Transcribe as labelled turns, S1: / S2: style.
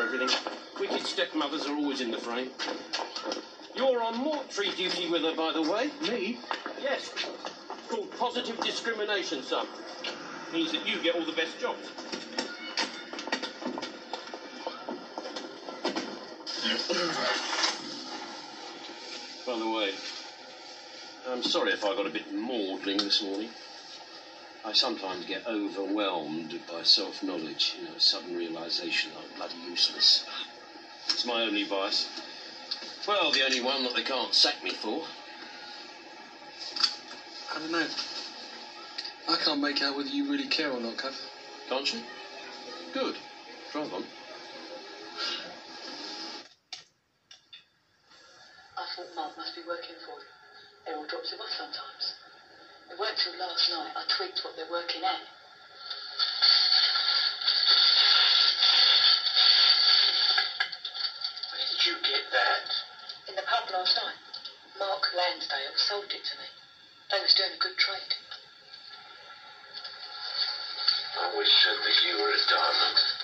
S1: everything. Wicked stepmothers are always in the frame. You're on mortuary duty with her, by the way.
S2: Me?
S1: Yes. Called positive discrimination, son. Means that you get all the best jobs. By the way, I'm sorry if I got a bit maudling this morning. I sometimes get overwhelmed by self-knowledge, sudden realisation I'm bloody useless. It's my only vice. Well, the only one that they can't sack me for.
S2: I don't know. I can't make out whether you really care or not, Cov.
S1: Can't you? Good. Drive on.
S3: I thought Mark must be working for you. Errol drops him off sometimes. It weren't till last night I tweaked what they're working at.
S4: Where did you get that?
S3: In the pub last night. Mark Lansdale sold it to me. They was doing a good trade.
S4: I wish that you were a diamond.